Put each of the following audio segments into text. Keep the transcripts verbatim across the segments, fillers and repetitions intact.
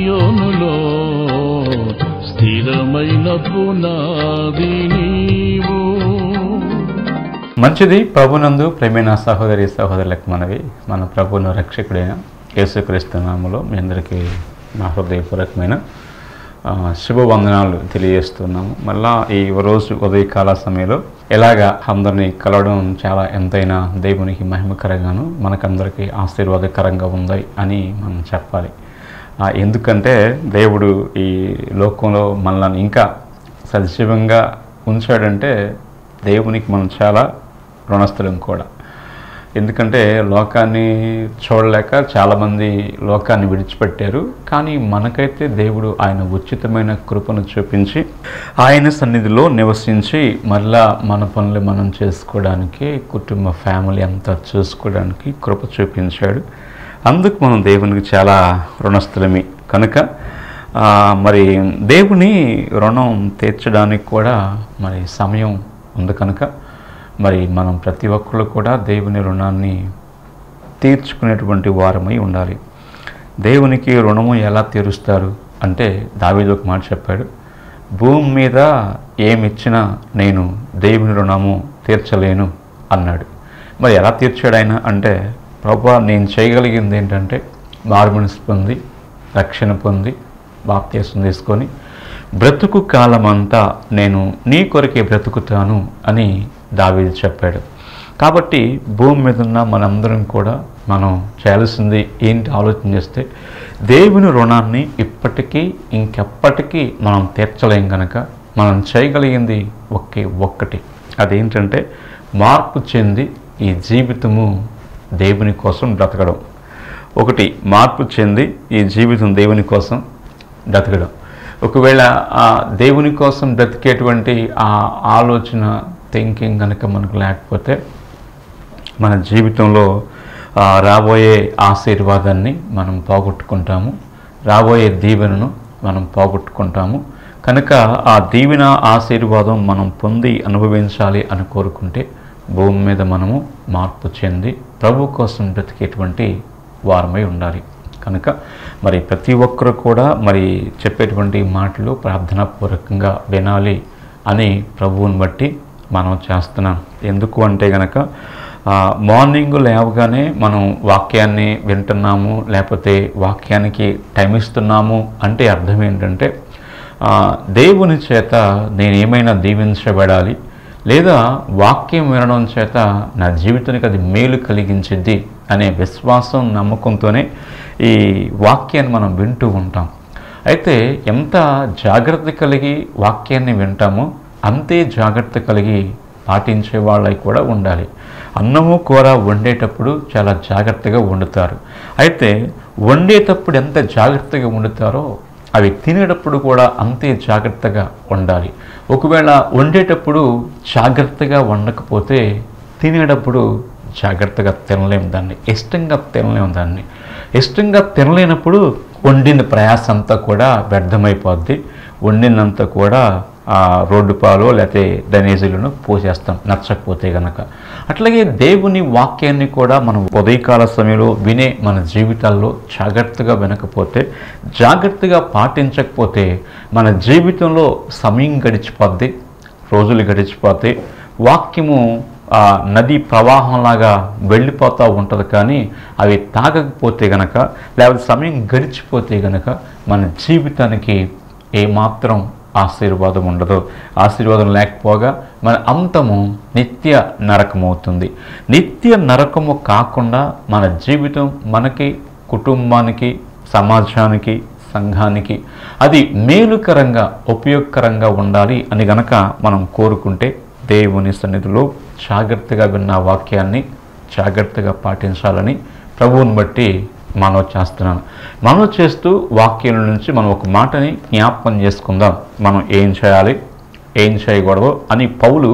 సియోనులో స్థిరమైన పునాది నీవు. మంచిది. ప్రభునందు ప్రేమైన సహోదరి సహోదరులకు మనవి, మన ప్రభువును రక్షకుడైన యేసుక్రీస్తు నామములో మీ అందరికీ నా హృదయపూర్వకమైన శుభవందనాలు తెలియజేస్తున్నాము. మళ్ళా ఈ రోజు ఉదయకాల సమయంలో ఎలాగా అందరినీ కలవడం చాలా ఎంతైనా దేవునికి మహిమకరంగాను మనకందరికీ ఆశీర్వాదకరంగా ఉంది అని మనం చెప్పాలి. ఎందుకంటే దేవుడు ఈ లోకంలో మనల్ని ఇంకా సజీవంగా ఉంచాడంటే దేవునికి మనం చాలా రుణస్థులం కూడా. ఎందుకంటే లోకాన్ని చూడలేక చాలామంది లోకాన్ని విడిచిపెట్టారు. కానీ మనకైతే దేవుడు ఆయన ఉచితమైన కృపను చూపించి ఆయన సన్నిధిలో నివసించి మళ్ళా మన పనులు మనం చేసుకోవడానికి, కుటుంబ ఫ్యామిలీ అంతా చూసుకోవడానికి కృప చూపించాడు. అందుకు మనం దేవునికి చాలా రుణస్థులమే. కనుక మరి దేవుని రుణం తీర్చడానికి కూడా మరి సమయం ఉంది. కనుక మరి మనం ప్రతి ఒక్కళ్ళు కూడా దేవుని రుణాన్ని తీర్చుకునేటువంటి వారమై ఉండాలి. దేవునికి రుణము ఎలా తీరుస్తారు అంటే దావీదు ఒక మాట చెప్పాడు, భూమి మీద ఏమిచ్చినా నేను దేవుని రుణము తీర్చలేను అన్నాడు. మరి ఎలా తీర్చాడు ఆయన అంటే, ప్రభువా నేను చేయగలిగింది ఏంటంటే మారుమనసు పొంది రక్షణ పొంది బాప్తీసం తీసుకొని బ్రతుకు కాలమంతా నేను నీ కొరకే బ్రతుకుతాను అని దావీదు చెప్పాడు. కాబట్టి భూమి మీద ఉన్న మనందరం కూడా మనం చేయాల్సింది ఏంటి ఆలోచన చేస్తే, దేవుని రుణాన్ని ఇప్పటికీ ఇంకెప్పటికీ మనం తీర్చలేం కనుక మనం చేయగలిగింది ఒకే ఒక్కటి, అదేంటంటే మార్పు చెంది ఈ జీవితము దేవుని కోసం బ్రతకడం. ఒకటి, మార్పు చెంది ఈ జీవితం దేవుని కోసం బ్రతకడం. ఒకవేళ ఆ దేవుని కోసం బ్రతికేటువంటి ఆ ఆలోచన థింకింగ్ కనుక మనకు లేకపోతే మన జీవితంలో రాబోయే ఆశీర్వాదాన్ని మనం పోగొట్టుకుంటాము, రాబోయే దీవెనను మనం పోగొట్టుకుంటాము. కనుక ఆ దీవెన ఆశీర్వాదం మనం పొంది అనుభవించాలి అని కోరుకుంటే భూమి మీద మనము మార్పు చెంది ప్రభు కోసం బ్రతికేటువంటి వారమై ఉండాలి. కనుక మరి ప్రతి ఒక్కరు కూడా మరి చెప్పేటువంటి మాటలు ప్రార్థనాపూర్వకంగా వినాలి అని ప్రభువుని బట్టి మనం చేస్తున్నాం. ఎందుకు అంటే కనుక మార్నింగ్ లేవగానే మనం వాక్యాన్ని వింటున్నాము, లేకపోతే వాక్యానికి టైం ఇస్తున్నాము అంటే అర్థం ఏంటంటే దేవుని చేత నేనేమైనా దీవించబడాలి, లేదా వాక్యం వినడం చేత నా జీవితానికి అది మేలు కలిగించింది అనే విశ్వాసం నమ్మకంతోనే ఈ వాక్యాన్ని మనం వింటూ ఉంటాం. అయితే ఎంత జాగ్రత్త కలిగి వాక్యాన్ని వింటామో అంతే జాగ్రత్త కలిగి పాటించే వాళ్ళకి కూడా ఉండాలి. అన్నము కూర వండేటప్పుడు చాలా జాగ్రత్తగా వండుతారు. అయితే వండేటప్పుడు ఎంత జాగ్రత్తగా వండుతారో అవి తినేటప్పుడు కూడా అంతే జాగ్రత్తగా వండాలి. ఒకవేళ వండేటప్పుడు జాగ్రత్తగా వండకపోతే తినేటప్పుడు జాగ్రత్తగా తినలేము, దాన్ని ఇష్టంగా తినలేము. దాన్ని ఇష్టంగా తినలేనప్పుడు వండిన ప్రయాస అంతా కూడా వ్యర్థమైపోద్ది. వండినంతా కూడా రోడ్డు పాలు లేకపోతే డ్రైనేజీలను పోసేస్తాం నచ్చకపోతే కనుక. అట్లాగే దేవుని వాక్యాన్ని కూడా మనం ఉదయకాల సమయంలో వినే మన జీవితాల్లో జాగ్రత్తగా వినకపోతే, జాగ్రత్తగా పాటించకపోతే మన జీవితంలో సమయం గడిచిపోద్ది, రోజులు గడిచిపోతాయి. వాక్యము నది ప్రవాహంలాగా వెళ్ళిపోతూ ఉంటుంది. కానీ అవి తాగకపోతే గనక, లేకపోతే సమయం గడిచిపోతే గనక మన జీవితానికి ఏమాత్రం ఆశీర్వాదం ఉండదు. ఆశీర్వాదం లేకపోగా మన అంతము నిత్య నరకమవుతుంది. నిత్య నరకము కాకుండా మన జీవితం మనకి, కుటుంబానికి, సమాజానికి, సంఘానికి అది మేలుకరంగా ఉపయోగకరంగా ఉండాలి అని గనక మనం కోరుకుంటే దేవుని సన్నిధిలో జాగ్రత్తగా విన్న వాక్యాన్ని జాగ్రత్తగా పాటించాలని ప్రభువుని బట్టి మనవి చేస్తున్నాను. మనవి చేస్తూ వాక్యం నుంచి మనం ఒక మాటని జ్ఞాపకం చేసుకుందాం. మనం ఏం చేయాలి, ఏం చేయకూడదు అని పౌలు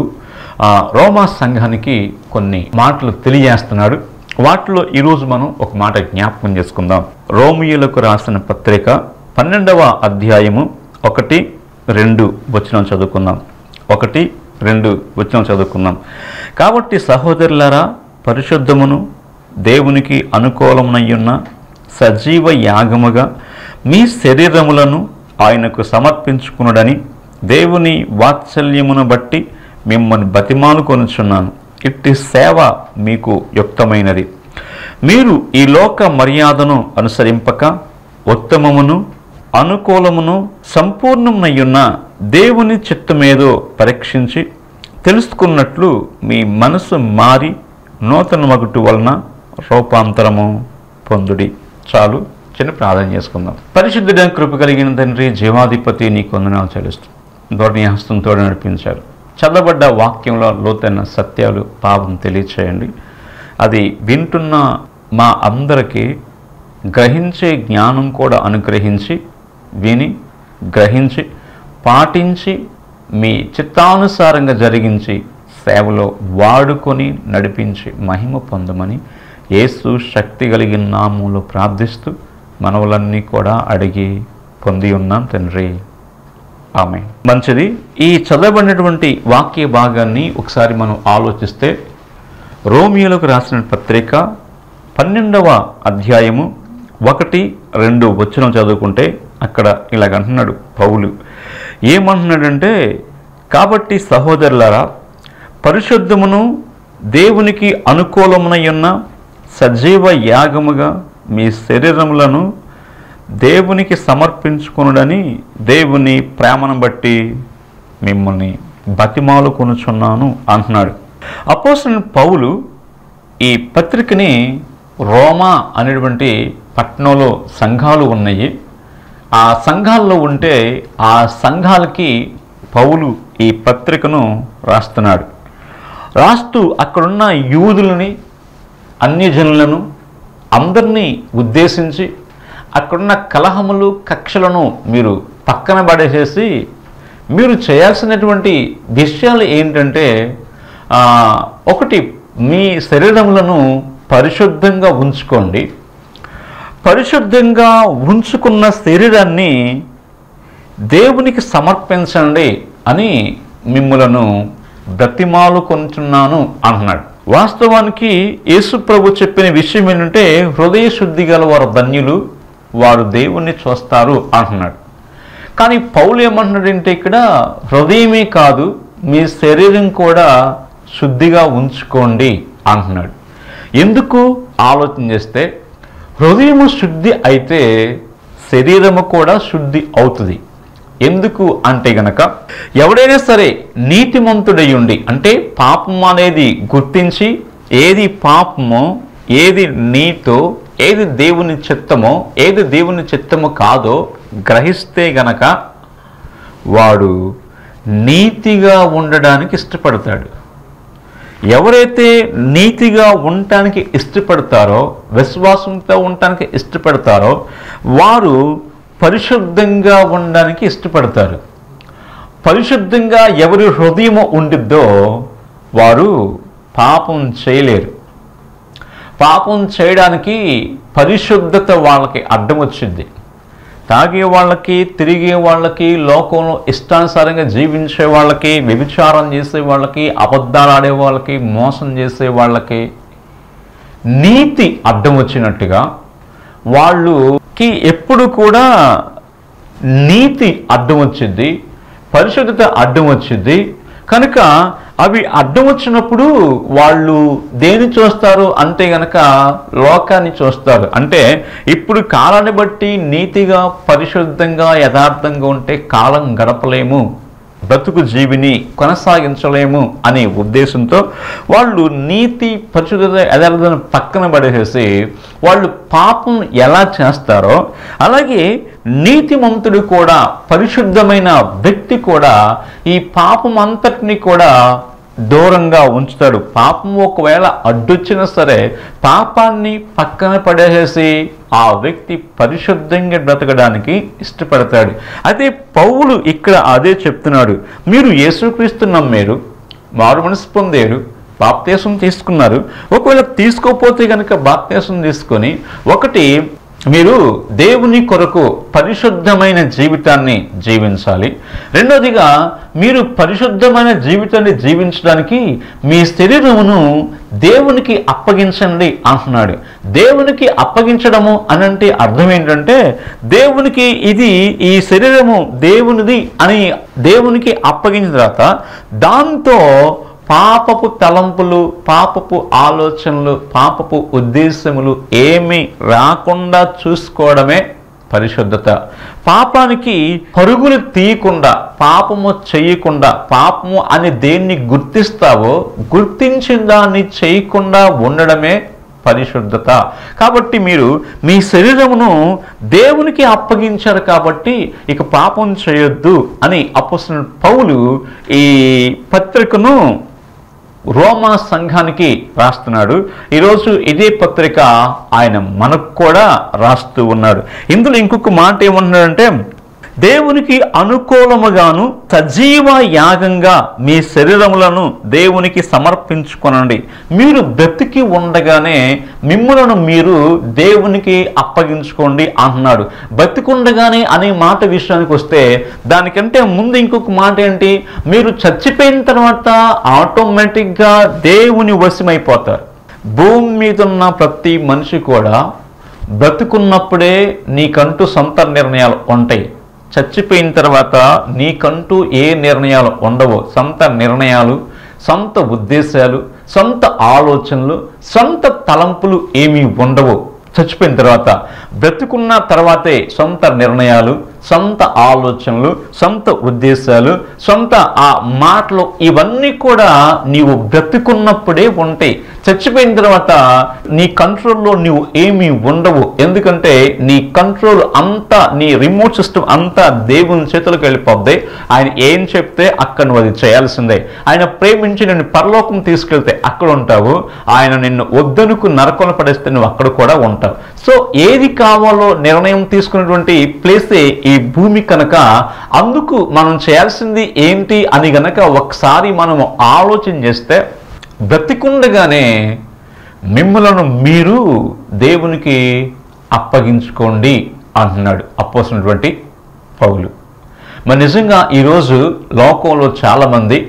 రోమా సంఘానికి కొన్ని మాటలు తెలియజేస్తున్నాడు. వాటిలో ఈరోజు మనం ఒక మాట జ్ఞాపకం చేసుకుందాం. రోమియోలకు రాసిన పత్రిక పన్నెండవ అధ్యాయము ఒకటి రెండు వచనం చదువుకుందాం. ఒకటి రెండు వచనం చదువుకుందాం. కాబట్టి సహోదరులారా, పరిశుద్ధమును దేవునికి అనుకూలమునయ్యున్న సజీవ యాగముగా మీ శరీరములను ఆయనకు సమర్పించుకునుడని దేవుని వాత్సల్యమును బట్టి మిమ్మల్ని బతిమాలు కొనుచున్నాను. ఇట్టి సేవ మీకు యుక్తమైనది. మీరు ఈ లోక మర్యాదను అనుసరింపక ఉత్తమమును అనుకూలమును సంపూర్ణమునయ్యున్న దేవుని చిత్తమేదో పరీక్షించి తెలుసుకున్నట్లు మీ మనసు మారి నూతన మగుటు వలన రూపాంతరము పొందుడి. చాలు, చిన్న ప్రార్థన చేసుకుందాం. పరిశుద్ధుడైన కృప కలిగిన తండ్రి, జీవాధిపతి, నీకు వందనాలు చెల్లిస్తాం. ధోరణి హస్తంతో నడిపించారు. చదవబడ్డ వాక్యంలో లోతైన సత్యాలు, పాపం తెలియచేయండి. అది వింటున్న మా అందరికీ గ్రహించే జ్ఞానం కూడా అనుగ్రహించి, విని గ్రహించి పాటించి మీ చిత్తానుసారంగా జరిగించి సేవలో వాడుకొని నడిపించి మహిమ పొందమని యేసు శక్తి కలిగిన నామములో ప్రార్థిస్తూ మనవులన్నీ కూడా అడిగి పొంది ఉన్నాం తండ్రి, ఆమేన్. మంచిది. ఈ చదవబడినటువంటి వాక్య భాగాన్ని ఒకసారి మనం ఆలోచిస్తే, రోమియోలకు రాసిన పత్రిక పన్నెండవ అధ్యాయము ఒకటి రెండు వచనం చదువుకుంటే అక్కడ ఇలాగంటున్నాడు పౌలు. ఏమంటున్నాడంటే, కాబట్టి సహోదరులారా, పరిశుద్ధమును దేవునికి అనుకూలమునయున్న సజీవ యాగముగా మీ శరీరములను దేవునికి సమర్పించుకొనుడని దేవుని ప్రేమను బట్టి మిమ్మల్ని బతిమాలు కొనుచున్నాను అంటున్నాడు. అపోస్తలుడైన పౌలు ఈ పత్రికని రోమా అనేటువంటి పట్టణంలో సంఘాలు ఉన్నాయి. ఆ సంఘాల్లో ఉంటే ఆ సంఘాలకి పౌలు ఈ పత్రికను రాస్తున్నాడు. రాస్తూ అక్కడున్న యూదులని, అన్యజనులను అందరినీ ఉద్దేశించి అక్కడున్న కలహములు, కక్షలను మీరు పక్కన పడేసేసి మీరు చేయాల్సినటువంటి విషయాలు ఏంటంటే, ఒకటి, మీ శరీరములను పరిశుద్ధంగా ఉంచుకోండి. పరిశుద్ధంగా ఉంచుకున్న శరీరాన్ని దేవునికి సమర్పించండి అని మిమ్ములను బ్రతిమాలు కొంటున్నాను అంటున్నాడు. వాస్తవానికి యేసు ప్రభు చెప్పిన విషయం ఏంటంటే, హృదయ శుద్ధి గల వారు ధన్యులు, వారు దేవుణ్ణి చూస్తారు అంటున్నాడు. కానీ పౌలు ఏమంటున్నాడంటే, ఇక్కడ హృదయమే కాదు మీ శరీరం కూడా శుద్ధిగా ఉంచుకోండి అంటున్నాడు. ఎందుకు ఆలోచన చేస్తే, హృదయము శుద్ధి అయితే శరీరము కూడా శుద్ధి అవుతుంది. ఎందుకు అంటే గనక, ఎవడైనా సరే నీతిమంతుడై ఉండి, అంటే పాపం అనేది గుర్తించి ఏది పాపమో, ఏది నీతో, ఏది దేవుని చిత్తమో, ఏది దేవుని చిత్తమో కాదో గ్రహిస్తే గనక వాడు నీతిగా ఉండడానికి ఇష్టపడతాడు. ఎవరైతే నీతిగా ఉండటానికి ఇష్టపడతారో, విశ్వాసంతో ఉండటానికి ఇష్టపడతారో వారు పరిశుద్ధంగా ఉండడానికి ఇష్టపడతారు. పరిశుద్ధంగా ఎవరి హృదయము ఉండిద్దో వారు పాపం చేయలేరు. పాపం చేయడానికి పరిశుద్ధత వాళ్ళకి అడ్డం వచ్చింది. తాగే వాళ్ళకి, తిరిగే వాళ్ళకి, లోకంలో ఇష్టానుసారంగా జీవించే వాళ్ళకి, వ్యభిచారం చేసే వాళ్ళకి, అబద్ధాలు ఆడే వాళ్ళకి, మోసం చేసే వాళ్ళకి నీతి అడ్డం వచ్చినట్టుగా వాళ్ళకి ఎప్పుడు కూడా నీతి అడ్డం వచ్చింది, పరిశుద్ధత అడ్డం వచ్చింది. కనుక అవి అడ్డం వచ్చినప్పుడు వాళ్ళు దేని చూస్తారు అంటే గనక లోకాన్ని చూస్తారు. అంటే ఇప్పుడు కాలాన్ని బట్టి నీతిగా, పరిశుద్ధంగా, యథార్థంగా ఉంటే కాలం గడపలేము, బ్రతుకు జీవిని కొనసాగించలేము అనే ఉద్దేశంతో వాళ్ళు నీతి, పరిశుద్ధత, యథార్థతను పక్కన పడేసేసి వాళ్ళు పాపం ఎలా చేస్తారో అలాగే నీతిమంతుడు కూడా, పరిశుద్ధమైన వ్యక్తి కూడా ఈ పాపం అంతటిని కూడా దూరంగా ఉంచుతాడు. పాపం ఒకవేళ అడ్డొచ్చినా సరే పాపాన్ని పక్కన పడేసేసి ఆ వ్యక్తి పరిశుద్ధంగా బ్రతకడానికి ఇష్టపడతాడు. అయితే పౌలు ఇక్కడ అదే చెప్తున్నాడు. మీరు యేసుక్రీస్తు నమ్మారు, మారు మనసు పొందారు, బాప్తీసం తీసుకున్నారు. ఒకవేళ తీసుకోకపోతే కనుక బాప్తీసం తీసుకొని ఒకటి మీరు దేవుని కొరకు పరిశుద్ధమైన జీవితాన్ని జీవించాలి. రెండోదిగా మీరు పరిశుద్ధమైన జీవితాన్ని జీవించడానికి మీ శరీరమును దేవునికి అప్పగించండి అంటున్నాడు. దేవునికి అప్పగించడము అనంటే అర్థం ఏంటంటే దేవునికి ఇది ఈ శరీరము దేవునిది అని దేవునికి అప్పగించిన తర్వాత దాంతో పాపపు తలంపులు, పాపపు ఆలోచనలు, పాపపు ఉద్దేశములు ఏమీ రాకుండా చూసుకోవడమే పరిశుద్ధత. పాపానికి పరుగులు తీయకుండా, పాపము చేయకుండా, పాపము అని దేన్ని గుర్తిస్తావో గుర్తించిన దాన్ని చేయకుండా ఉండడమే పరిశుద్ధత. కాబట్టి మీరు మీ శరీరమును దేవునికి అప్పగించారు కాబట్టి ఇక పాపం చేయొద్దు అని అపోస్తలుడైన పౌలు ఈ పత్రికను రోమా సంఘానికి రాస్తున్నాడు. ఈరోజు ఇదే పత్రిక ఆయన మనకు కూడా రాస్తూ ఉన్నాడు. ఇందులో ఇంకొక మాట ఏమంటున్నాడంటే దేవునికి అనుకూలముగాను సజీవ యాగంగా మీ శరీరములను దేవునికి సమర్పించుకొనండి. మీరు బ్రతికి ఉండగానే మిమ్ములను మీరు దేవునికి అప్పగించుకోండి అంటున్నాడు. బ్రతికుండగానే అనే మాట విషయానికి వస్తే దానికంటే ముందు ఇంకొక మాట ఏంటి, మీరు చచ్చిపోయిన తర్వాత ఆటోమేటిక్గా దేవుని వశమైపోతారు. భూమి మీద ఉన్న ప్రతి మనిషి కూడా బ్రతుకున్నప్పుడే నీకంటూ సొంత నిర్ణయాలు ఉంటాయి. చచ్చిపోయిన తర్వాత నీకంటూ ఏ నిర్ణయాలు ఉండవో, సొంత నిర్ణయాలు, సొంత ఉద్దేశాలు, సొంత ఆలోచనలు, సొంత తలంపులు ఏమీ ఉండవు చచ్చిపోయిన తర్వాత. బ్రతుకున్న తర్వాతే సొంత నిర్ణయాలు, సొంత ఆలోచనలు, సొంత ఉద్దేశాలు, సొంత ఆ మాటలు ఇవన్నీ కూడా నీవు బ్రతుకున్నప్పుడే ఉంటాయి. చచ్చిపోయిన తర్వాత నీ కంట్రోల్లో నీవు ఏమీ ఉండవు. ఎందుకంటే నీ కంట్రోల్ అంతా, నీ రిమోట్ సిస్టమ్ అంతా దేవుని చేతులకు వెళ్ళిపోద్ది. ఆయన ఏం చెప్తే అక్కడ నువ్వు అది చేయాల్సిందే. ఆయన ప్రేమించి నిన్ను పరలోకం తీసుకెళ్తే అక్కడ ఉంటావు. ఆయన నిన్ను వద్దనుకు నరకంలో పడేస్తే నువ్వు అక్కడ కూడా ఉంటావు. సో ఏది కావాలో నిర్ణయం తీసుకున్నటువంటి ప్లేసే ఈ భూమి కనుక అందుకు మనం చేయాల్సింది ఏంటి అని గనక ఒకసారి మనము ఆలోచన చేస్తే బ్రతికుండగానే మిమ్మలను మీరు దేవునికి అప్పగించుకోండి అంటున్నాడు అపోస్తలుడైనటువంటి పౌలు. మరి నిజంగా ఈరోజు లోకంలో చాలామంది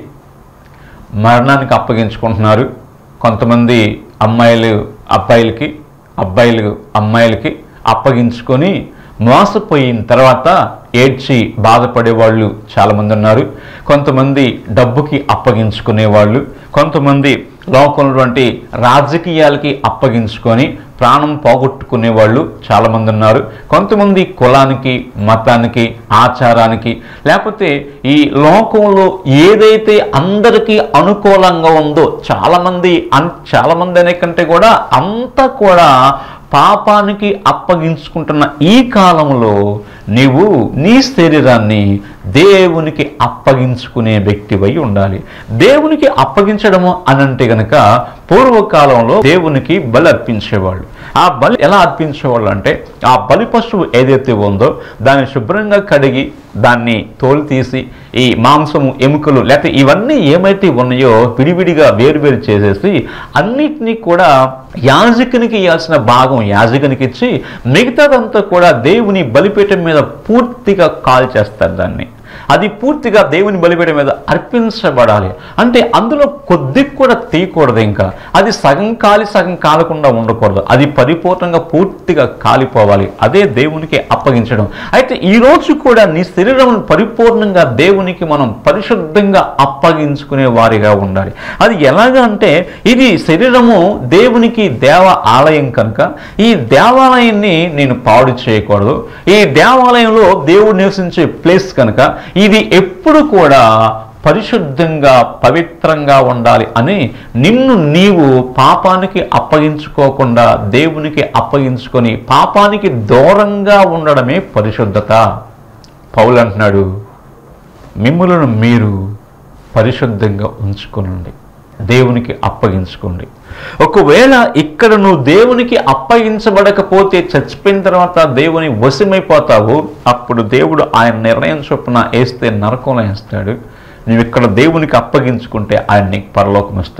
మరణానికి అప్పగించుకుంటున్నారు. కొంతమంది అమ్మాయిలు అబ్బాయిలకి, అబ్బాయిలు అమ్మాయిలకి అప్పగించుకొని మోసపోయిన తర్వాత ఏడ్చి బాధపడే వాళ్ళు చాలామంది ఉన్నారు. కొంతమంది డబ్బుకి అప్పగించుకునే వాళ్ళు, కొంతమంది లోకంలో రాజకీయాలకి అప్పగించుకొని ప్రాణం పోగొట్టుకునే వాళ్ళు చాలామంది ఉన్నారు. కొంతమంది కులానికి, మతానికి, ఆచారానికి, లేకపోతే ఈ లోకంలో ఏదైతే అందరికీ అనుకూలంగా ఉందో చాలామంది అన్ చాలామంది అనే కంటే కూడా అంతా కూడా పాపానికి అప్పగించుకుంటున్న ఈ కాలంలో నీవు నీ శరీరాన్ని దేవునికి అప్పగించుకునే వ్యక్తివై ఉండాలి. దేవునికి అప్పగించడము అనంటే గనక పూర్వకాలంలో దేవునికి బలి అర్పించేవాళ్ళు. ఆ బలి ఎలా అర్పించేవాళ్ళు అంటే ఆ బలి పశువు ఏదైతే ఉందో దాన్ని శుభ్రంగా కడిగి దాన్ని తోలు తీసి ఈ మాంసము, ఎముకలు లేకపోతే ఇవన్నీ ఏమైతే ఉన్నాయో విడివిడిగా వేరువేరు చేసేసి అన్నిటినీ కూడా యాజకునికి ఇవ్వాల్సిన భాగం యాజకునికి ఇచ్చి మిగతాదంతా కూడా దేవుని బలిపీఠం మీద పూర్తిగా కాల్ చేస్తారు. దాన్ని అది పూర్తిగా దేవుని బలిపీఠం మీద అర్పించబడాలి. అంటే అందులో కొద్ది కూడా తీయకూడదు. ఇంకా అది సగం కాలి సగం కాలకుండా ఉండకూడదు. అది పరిపూర్ణంగా పూర్తిగా కాలిపోవాలి. అదే దేవునికి అప్పగించడం. అయితే ఈరోజు కూడా నీ శరీరం పరిపూర్ణంగా దేవునికి మనం పరిశుద్ధంగా అప్పగించుకునే వారిగా ఉండాలి. అది ఎలాగా అంటే ఇది శరీరము దేవునికి దేవ ఆలయం కనుక ఈ దేవాలయాన్ని నేను పాడు చేయకూడదు. ఈ దేవాలయంలో దేవుడు నివసించే ప్లేస్ కనుక ఇది ఎప్పుడు కూడా పరిశుద్ధంగా పవిత్రంగా ఉండాలి అని నిన్ను నీవు పాపానికి అప్పగించుకోకుండా దేవునికి అప్పగించుకొని పాపానికి దూరంగా ఉండడమే పరిశుద్ధత. పౌలు అంటున్నాడు, మిమ్ములను మీరు పరిశుద్ధంగా ఉంచుకోనండి, దేవునికి అప్పగించుకోండి. ఒకవేళ ఇక్కడ నువ్వు దేవునికి అప్పగించబడకపోతే చచ్చిపోయిన తర్వాత దేవుని వశమైపోతావు. అప్పుడు దేవుడు ఆయన నిర్ణయం చొప్పున వేస్తే నరకంలో వేస్తాడు. నువ్వు ఇక్కడ దేవునికి అప్పగించుకుంటే ఆయన నీకు పరలోకం ఇస్తాడు.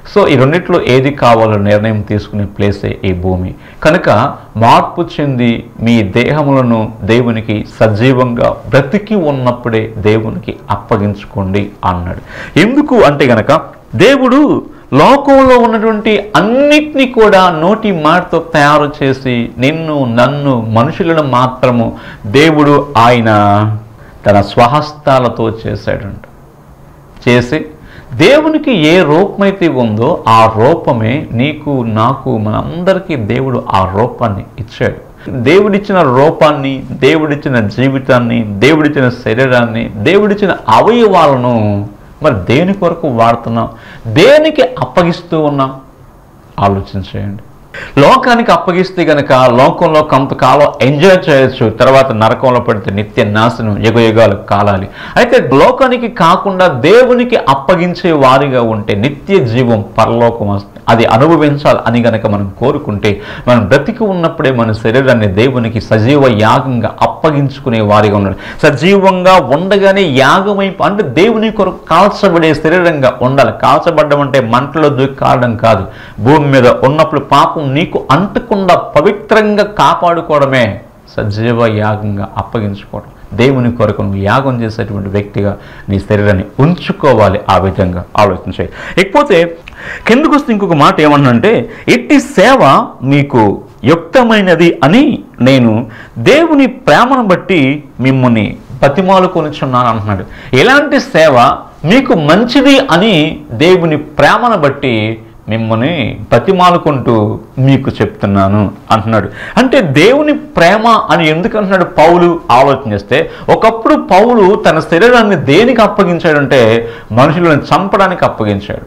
సో ఈ రెండిట్లో ఏది కావాలో నిర్ణయం తీసుకునే ప్లేసే ఈ భూమి. కనుక మార్పు చెంది మీ దేహములను దేవునికి సజీవంగా బ్రతికి ఉన్నప్పుడే దేవునికి అప్పగించుకోండి అన్నాడు. ఎందుకు అంటే గనక దేవుడు లోకంలో ఉన్నటువంటి అన్నిటినీ కూడా నోటి మాటతో తయారు చేసి నిన్ను నన్ను మనుషులను మాత్రము దేవుడు ఆయన తన స్వహస్తాలతో చేశాడంట. చేసి దేవునికి ఏ రూపమైతే ఉందో ఆ రూపమే నీకు నాకు మనందరికీ దేవుడు ఆ రూపాన్ని ఇచ్చాడు. దేవుడిచ్చిన రూపాన్ని, దేవుడిచ్చిన జీవితాన్ని, దేవుడిచ్చిన శరీరాన్ని, దేవుడిచ్చిన అవయవాలను మరి దేని కొరకు వాడుతున్నాం, దేనికి అప్పగిస్తూ ఉన్నాం ఆలోచించేయండి. లోకానికి అప్పగిస్తే గనక లోకంలో కొంతకాలం ఎంజాయ్ చేయొచ్చు, తర్వాత నరకంలో పడితే నిత్య నాశనం యుగ యుగాలు కాలాలి. అయితే లోకానికి కాకుండా దేవునికి అప్పగించే వారిగా ఉంటే నిత్య జీవం పరలోకం వస్తుంది. అది అనుభవించాలి అని గనక మనం కోరుకుంటే మనం బ్రతికి ఉన్నప్పుడే మన శరీరాన్ని దేవునికి సజీవ యాగంగా అప్పగించుకునే వారిగా ఉండాలి. సజీవంగా ఉండగానే యాగమై అంటే దేవుని కొరకు కాల్చబడే శరీరంగా ఉండాలి. కాల్చబడ్డం అంటే మంటలో దూకి కావడం కాదు. భూమి మీద ఉన్నప్పుడు పాపం నీకు అంటకుండా పవిత్రంగా కాపాడుకోవడమే సజీవ యాగంగా అప్పగించుకోవడం. దేవుని కొరకు నువ్వు యాగం చేసేటువంటి వ్యక్తిగా నీ శరీరాన్ని ఉంచుకోవాలి. ఆ విధంగా ఆలోచించాయి. ఇకపోతే కిందకు వస్తే ఇంకొక మాట ఏమన్నంటే, ఇట్టి సేవ మీకు యుక్తమైనది అని నేను దేవుని ప్రేమను బట్టి మిమ్మల్ని బతిమాలుకొనిచున్నాను అంటున్నాడు. ఎలాంటి సేవ మీకు మంచిది అని దేవుని ప్రేమను బట్టి మిమ్మల్ని బతిమాలుకుంటూ మీకు చెప్తున్నాను అంటున్నాడు. అంటే దేవుని ప్రేమ అని ఎందుకు అంటున్నాడు పౌలు ఆలోచన చేస్తే, ఒకప్పుడు పౌలు తన శరీరాన్ని దేనికి అప్పగించాడంటే మనుషులను చంపడానికి అప్పగించాడు,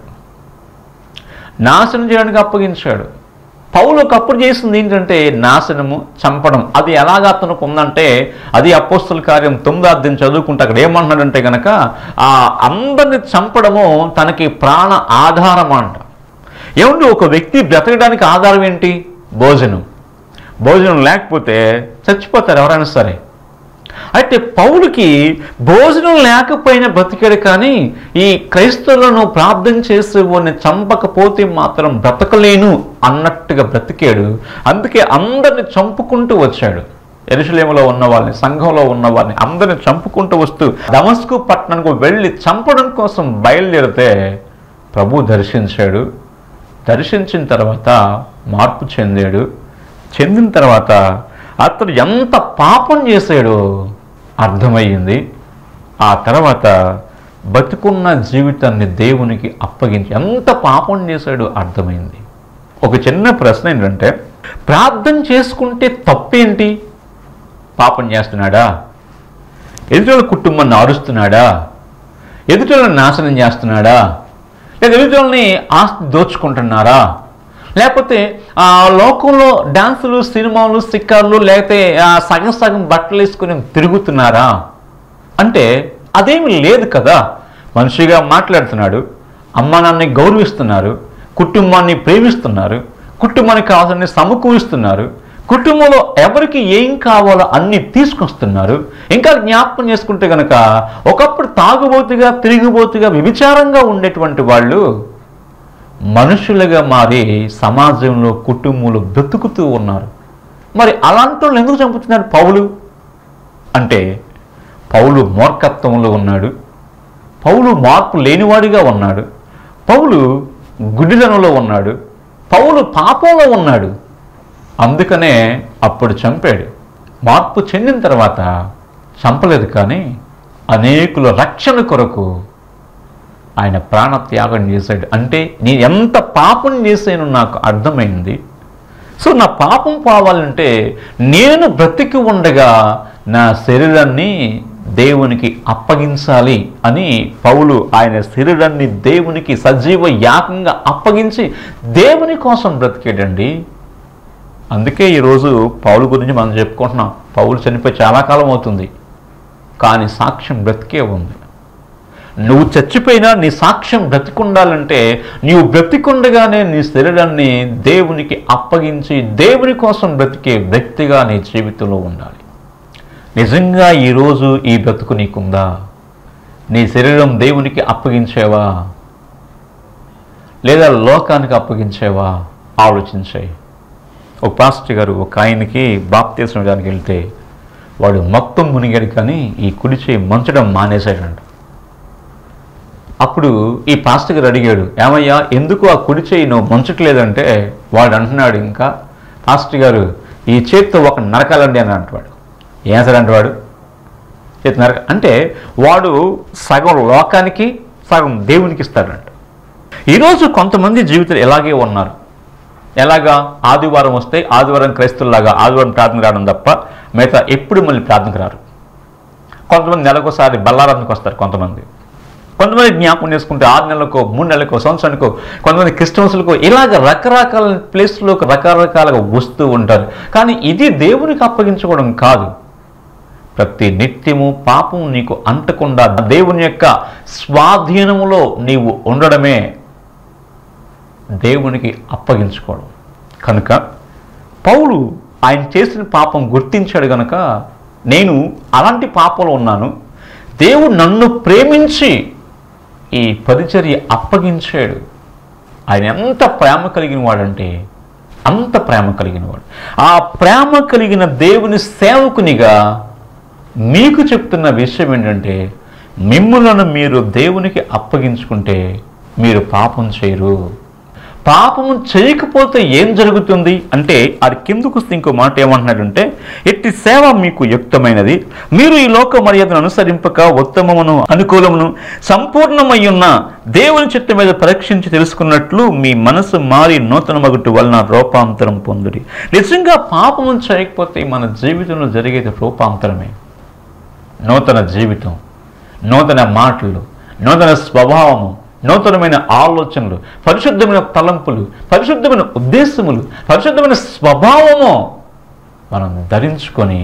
నాశనం చేయడానికి అప్పగించాడు. పౌలు ఒకప్పుడు చేసింది ఏంటంటే నాశనము, చంపడం. అది ఎలాగా అతనికి ఉందంటే అది అపోస్తల కార్యం తొమ్మిదో అధ్యాయం చదువుకుంటే అక్కడ ఏమంటున్నాడంటే కనుక ఆ అందరిని చంపడము తనకి ప్రాణ ఆధారం అంట. ఏమంటే ఒక వ్యక్తి బ్రతకడానికి ఆధారం ఏంటి? భోజనం. భోజనం లేకపోతే చచ్చిపోతారు ఎవరైనా సరే. అయితే పౌలుకి భోజనం లేకపోయినా బ్రతికాడు, కానీ ఈ క్రైస్తవులను ప్రార్థన చేసి వాడిని చంపకపోతే మాత్రం బ్రతకలేను అన్నట్టుగా బ్రతికాడు. అందుకే అందరిని చంపుకుంటూ వచ్చాడు. యెరూషలేములో ఉన్న వాళ్ళని, సంఘంలో ఉన్న వాళ్ళని అందరిని చంపుకుంటూ వస్తూ దమస్కు పట్టణానికి వెళ్ళి చంపడం కోసం బయలుదేరితే ప్రభు దర్శించాడు. దర్శించిన తర్వాత మార్పు చెందాడు. చెందిన తర్వాత అతడు ఎంత పాపం చేశాడో అర్థమయ్యింది. ఆ తర్వాత బతుకున్న జీవితాన్ని దేవునికి అప్పగించి ఎంత పాపం చేశాడో అర్థమైంది. ఒక చిన్న ప్రశ్న ఏంటంటే, ప్రార్థన చేసుకుంటే తప్పేంటి? పాపం చేస్తున్నాడా? ఎదుటి కుటుంబాన్ని ఆరుస్తున్నాడా? ఎదుటి నాశనం చేస్తున్నాడా? లేదా ఎదుటి ఆస్తి దోచుకుంటున్నారా? లేకపోతే ఆ లోకంలో డాన్సులు, సినిమాలు, సిక్కార్లు, లేకపోతే సగం సగం బట్టలు వేసుకుని తిరుగుతున్నారా అంటే అదేమి లేదు కదా. మనిషిగా మాట్లాడుతున్నాడు, అమ్మా నాన్నని గౌరవిస్తున్నారు, కుటుంబాన్ని ప్రేమిస్తున్నారు, కుటుంబానికి కావాలని సమకూరుస్తున్నారు, కుటుంబంలో ఎవరికి ఏం కావాలో అన్ని తీసుకొస్తున్నారు. ఇంకా జ్ఞాపకం చేసుకుంటే కనుక ఒకప్పుడు తాగుబోతుగా, తిరిగిబోతుగా, వ్యభిచారంగా ఉండేటువంటి వాళ్ళు మనుషులుగా మారి సమాజంలో, కుటుంబంలో బ్రతుకుతూ ఉన్నారు. మరి అలాంటి వాళ్ళు ఎందుకు చంపుతున్నాడు పౌలు అంటే, పౌలు మూర్ఖత్వంలో ఉన్నాడు, పౌలు మార్పు లేనివాడిగా ఉన్నాడు, పౌలు గుడ్డిదనంలో ఉన్నాడు, పౌలు పాపంలో ఉన్నాడు. అందుకనే అప్పుడు చంపాడు. మార్పు చెందిన తర్వాత చంపలేదు, కానీ అనేకుల రక్షణ కొరకు ఆయన ప్రాణత్యాగం చేశాడు. అంటే నేను ఎంత పాపం చేశానో నాకు అర్థమైంది. సో నా పాపం పోవాలంటే నేను బ్రతికి ఉండగా నా శరీరాన్ని దేవునికి అప్పగించాలి అని పౌలు ఆయన శరీరాన్ని దేవునికి సజీవ యాగంగా అప్పగించి దేవుని కోసం బ్రతికాడండి. అందుకే ఈరోజు పౌలు గురించి మనం చెప్పుకుంటున్నాం. పౌలు చనిపోయి చాలా కాలం అవుతుంది, కానీ సాక్ష్యం బ్రతికే ఉంది. నువ్వు చచ్చిపోయినా నీ సాక్ష్యం బ్రతికుండాలంటే నీవు బ్రతికుండగానే నీ శరీరాన్ని దేవునికి అప్పగించి దేవుని కోసం బ్రతికే వ్యక్తిగా నీ జీవితంలో ఉండాలి. నిజంగా ఈరోజు ఈ బ్రతుకు నీకుందా? నీ శరీరం దేవునికి అప్పగించేవా? లేదా లోకానికి అప్పగించేవా? ఆలోచించాయి. ఒక పాస్టర్ గారు ఒక ఆయనకి బాప్తీసం ఇవ్వడానికి వెళ్తే వాడు మొత్తం మునిగాడు, కానీ ఈ కుడి చేయి మంచడం మానేశాడంట. అప్పుడు ఈ పాస్టర్ గారు అడిగాడు, ఏమయ్యా ఎందుకు ఆ కుడి చేయి నువ్వు మంచట్లేదంటే వాడు అంటున్నాడు, ఇంకా పాస్టర్ గారు ఈ చేతితో ఒక నరకాలండి అని అంటున్నాడు. ఏం సార్ అంటున్నాడు? చేతి నరక అంటే వాడు సగం లోకానికి సగం దేవునికి ఇస్తాడంట. ఈరోజు కొంతమంది జీవితాలు ఇలాగే ఉన్నారు. ఎలాగా? ఆదివారం వస్తే ఆదివారం క్రైస్తువులాగా ఆదివారం ప్రార్థన రావడం తప్ప మిగతా ఎప్పుడు మళ్ళీ ప్రార్థనకు రారు. కొంతమంది నెలకోసారి బల్లారాధనకు వస్తారు, కొంతమంది కొంతమంది జ్ఞాపకం చేసుకుంటే ఆరు నెలలకో మూడు నెలలకో సంవత్సరానికో, కొంతమంది క్రిస్టమస్లకో, ఇలాగ రకరకాల ప్లేస్లోకి రకరకాలుగా వస్తూ ఉంటారు. కానీ ఇది దేవునికి అప్పగించుకోవడం కాదు. ప్రతి నిత్యము పాపం నీకు అంటకుండా దేవుని యొక్క స్వాధీనములో నీవు ఉండడమే దేవునికి అప్పగించుకోవడం. కనుక పౌలు ఆయన చేసిన పాపం గుర్తించాడు కనుక, నేను అలాంటి పాపంలో ఉన్నాను, దేవుడు నన్ను ప్రేమించి ఈ పరిచర్య అప్పగించాడు. ఆయన ఎంత ప్రేమ కలిగిన వాడంటే అంత ప్రేమ కలిగిన వాడు. ఆ ప్రేమ కలిగిన దేవుని సేవకునిగా మీకు చెప్తున్న విషయం ఏంటంటే, మిమ్ములను మీరు దేవునికి అప్పగించుకుంటే మీరు పాపం చేయరు. పాపము చేయకపోతే ఏం జరుగుతుంది అంటే, అది కిందకు ఇంకో మాట ఏమంటున్నాడంటే, ఎట్టి సేవ మీకు యుక్తమైనది, మీరు ఈ లోక మర్యాదను అనుసరింపక ఉత్తమమును అనుకూలమును సంపూర్ణమయ్యున్న దేవుని చిత్తం మీద పరీక్షించి తెలుసుకున్నట్లు మీ మనసు మారి నూతన మగుటి వలన రూపాంతరం పొందుడి. నిజంగా పాపము చేయకపోతే మన జీవితంలో జరిగేది రూపాంతరమే. నూతన జీవితం, నూతన మాటలు, నూతన స్వభావము, నూతనమైన ఆలోచనలు, పరిశుద్ధమైన తలంపులు, పరిశుద్ధమైన ఉద్దేశములు, పరిశుద్ధమైన స్వభావము మనం ధరించుకొని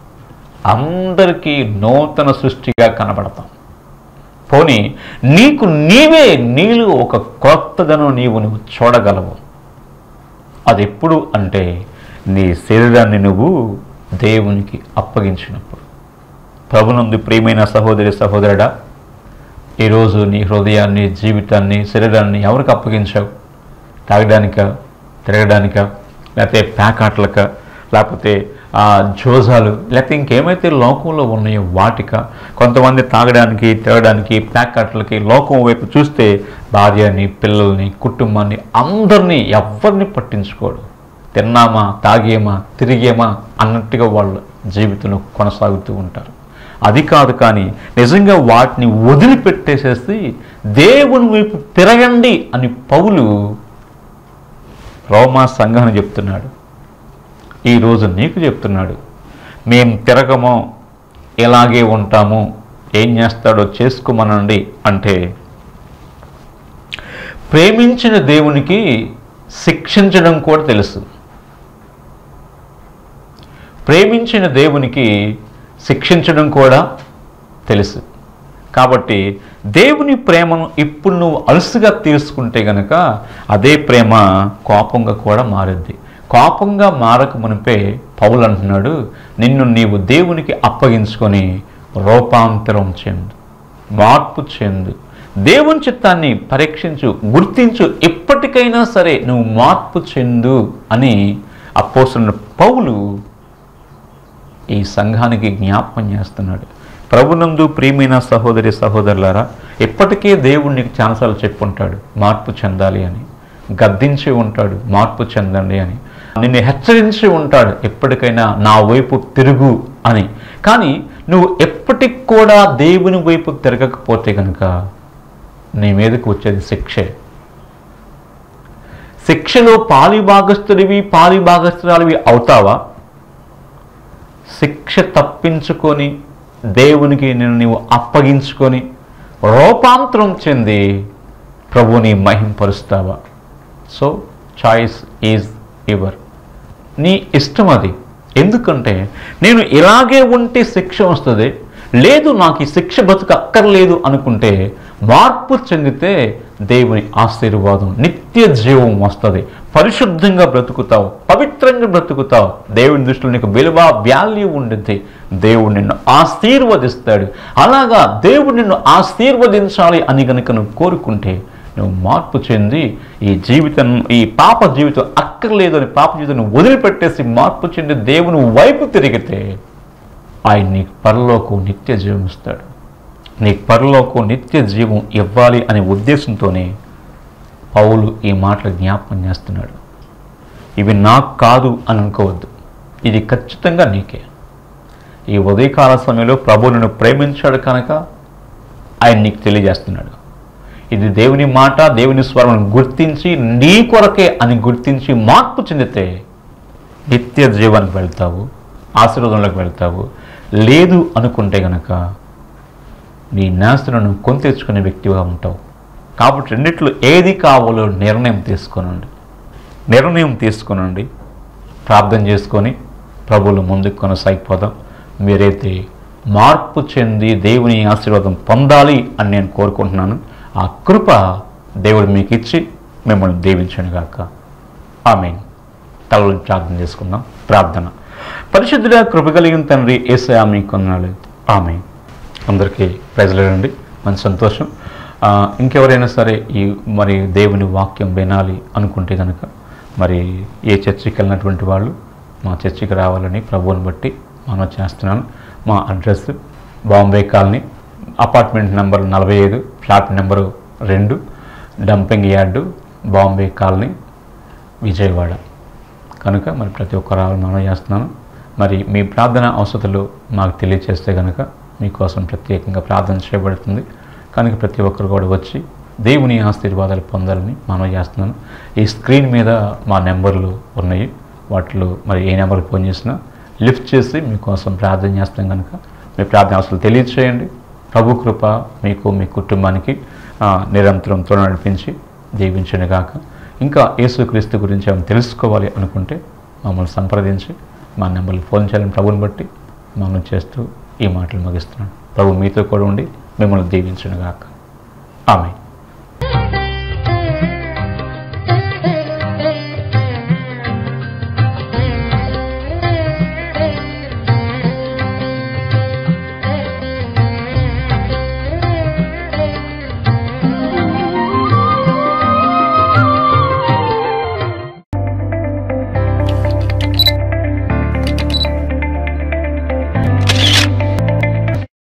అందరికీ నూతన సృష్టిగా కనబడతాం. పోనీ నీకు నీవే నీలో ఒక కొత్తదనం నీవు నువ్వు చూడగలవు. అది ఎప్పుడు అంటే నీ శరీరాన్ని నువ్వు దేవునికి అప్పగించినప్పుడు. ప్రభునందు ప్రియమైన సహోదరి సహోదరుడా, ఈరోజు నీ హృదయాన్ని, జీవితాన్ని, శరీరాన్ని ఎవరికి అప్పగించావు? తాగడానిక, తిరగడానిక, లేకపోతే ప్యాకాట్లక, లేకపోతే జోజాలు, లేకపోతే ఇంకేమైతే లోకంలో ఉన్నాయో వాటిక? కొంతమంది తాగడానికి, తిరగడానికి, ప్యాకాట్లకి లోకం వైపు చూస్తే భార్యని, పిల్లల్ని, కుటుంబాన్ని, అందరినీ ఎవరిని పట్టించుకోడు. తిన్నామా, తాగేమా, తిరిగేమా అన్నట్టుగా వాళ్ళ జీవితంలో కొనసాగుతూ ఉంటారు. అది కాదు, కానీ నిజంగా వాటిని వదిలిపెట్టేసేసి దేవుని వైపు తిరగండి అని పౌలు రోమా సంఘాన్ని చెప్తున్నాడు. ఈరోజు నీకు చెప్తున్నాడు, మేం తిరగమో, ఎలాగే ఉంటాము, ఏం చేస్తాడో చేసుకోమనండి అంటే, ప్రేమించిన దేవునికి శిక్షించడం కూడా తెలుసు. ప్రేమించిన దేవునికి శిక్షించడం కూడా తెలుసు. కాబట్టి దేవుని ప్రేమను ఇప్పుడు నువ్వు అలుసుగా తీసుకుంటే గనక అదే ప్రేమ కోపంగా కూడా మారుద్ది. కోపంగా మారక మునిపే పౌలు అంటున్నాడు, నిన్ను నీవు దేవునికి అప్పగించుకొని రూపాంతరం చెందు, మార్పు చెందు, దేవుని చిత్తాన్ని పరీక్షించు, గుర్తించు, ఎప్పటికైనా సరే నువ్వు మార్పు చెందు అని అపోస్తలుడైన పౌలు ఈ సంఘానికి జ్ఞాపకం చేస్తున్నాడు. ప్రభునందు ప్రియమైన సహోదరి సహోదరులారా, ఎప్పటికే దేవుడు నీకు చాలాసార్లు చెప్పుంటాడు మార్పు చెందాలి అని, గద్దించి ఉంటాడు మార్పు చెందండి అని, నిన్ను హెచ్చరించి ఉంటాడు ఎప్పటికైనా నా వైపు తిరుగు అని. కానీ నువ్వు ఎప్పటికి కూడా దేవుని వైపు తిరగకపోతే కనుక నీ మీదకు వచ్చేది శిక్షే. శిక్షలో పాలిభాగస్తుడివి పాలిభాగస్తురాలివి అవుతావా? శిక్ష తప్పించుకొని దేవునికి నిన్ను నీవు అప్పగించుకొని రూపాంతరం చెంది ప్రభుని మహింపరుస్తావా? So choice is your. నీ ఇష్టం అది. ఎందుకంటే నేను ఇలాగే ఉంటే శిక్ష వస్తుంది, లేదు నాకు ఈ శిక్ష బతుకు అక్కర్లేదు అనుకుంటే మార్పు చెందితే దేవుని ఆశీర్వాదం, నిత్య జీవం వస్తుంది. పరిశుద్ధంగా బ్రతుకుతావు, పవిత్రంగా బ్రతుకుతావు. దేవుని దృష్టిలో నీకు విలువ, వాల్యూ ఉండిద్ది. దేవుడు నిన్ను ఆశీర్వదిస్తాడు. అలాగా దేవుడు నిన్ను ఆశీర్వదించాలి అని కనుక నువ్వు కోరుకుంటే నువ్వు మార్పు చెంది ఈ జీవితం, ఈ పాప జీవితం అక్కర్లేదు అని పాప జీవితాన్ని వదిలిపెట్టేసి మార్పు చెంది దేవుని వైపు తిరిగితే ఆయన నీకు పరలోకం నిత్య జీవం ఇస్తాడు. నీకు పరలోకం నిత్య జీవం ఇవ్వాలి అనే ఉద్దేశంతోనే పౌలు ఈ మాటలు జ్ఞాపకం చేస్తున్నాడు. ఇవి నాకు కాదు అని అనుకోవద్దు, ఇది ఖచ్చితంగా నీకే. ఈ ఉదయకాల సమయంలో ప్రభు నిన్ను ప్రేమించాడు కనుక ఆయన నీకు తెలియజేస్తున్నాడు. ఇది దేవుని మాట, దేవుని స్వరం గుర్తించి నీ కొరకే అని గుర్తించి మార్పు చెందితే నిత్య జీవానికి వెళ్తావు, ఆశీర్వాదంలోకి వెళ్తావు. లేదు అనుకుంటే గనక నీ నాశనను కొని తెచ్చుకునే వ్యక్తిగా ఉంటావు. కాబట్టి రెండిట్లో ఏది కావాలో నిర్ణయం తీసుకోనండి నిర్ణయం తీసుకునండి ప్రార్థన చేసుకొని ప్రభువులు ముందుకు కొనసాగిపోదాం. మీరైతే మార్పు చెంది దేవుని ఆశీర్వాదం పొందాలి అని నేను కోరుకుంటున్నాను. ఆ కృప దేవుడు మీకు ఇచ్చి మిమ్మల్ని దీవించను గాక. ఆమేన్. తలని ప్రార్థన చేసుకుందాం. ప్రార్థన. పరిశుద్ధుడా, కృప కలిగిన తండ్రి యేసయ్యా మీకు వందనాలు. ఆమేన్. అందరికీ ప్రైజ్లండి. మంచి సంతోషం. ఇంకెవరైనా సరే ఈ మరి దేవుని వాక్యం వినాలి అనుకుంటే కనుక మరి ఏ చర్చికి వెళ్ళినటువంటి వాళ్ళు మా చర్చికి రావాలని ప్రభువుని బట్టి మనం చేస్తున్నాను. మా address Bombay colony, apartment number నలభై ఐదు, ఫ్లాట్ నెంబరు రెండు, dumping yard, Bombay colony, Vijayawada. కనుక మరి ప్రతి ఒక్క రావాలని మనం చేస్తున్నాను. మరి మీ ప్రార్థన అవసరాలు మాకు తెలియచేస్తే కనుక మీకోసం ప్రత్యేకంగా ప్రార్థన చేయబడుతుంది. కనుక ప్రతి ఒక్కరు కూడా వచ్చి దేవుని ఆశీర్వాదాలు పొందాలని మనం చేస్తున్నాను. ఈ స్క్రీన్ మీద మా నెంబర్లు ఉన్నాయి. వాటిలో మరి ఏ నెంబర్కి ఫోన్ చేసినా లిఫ్ట్ చేసి మీకోసం ప్రార్థన చేస్తాం. కనుక మీ ప్రార్థన అవసరాలు తెలియచేయండి. ప్రభు కృప మీకు, మీ కుటుంబానికి నిరంతరం త్వర నడిపించి దీవించను గాక. ఇంకా యేసుక్రీస్తు గురించి ఏమైనా తెలుసుకోవాలి అనుకుంటే మమ్మల్ని సంప్రదించి మా నెంబర్కి ఫోన్ చేయాలని ప్రభుని బట్టి మనం చేస్తూ ఈ మాటలు ముగిస్తున్నాను. ప్రభు మీతో కూడా ఉండి మిమ్మల్ని దీవించును గాక. ఆమేన్.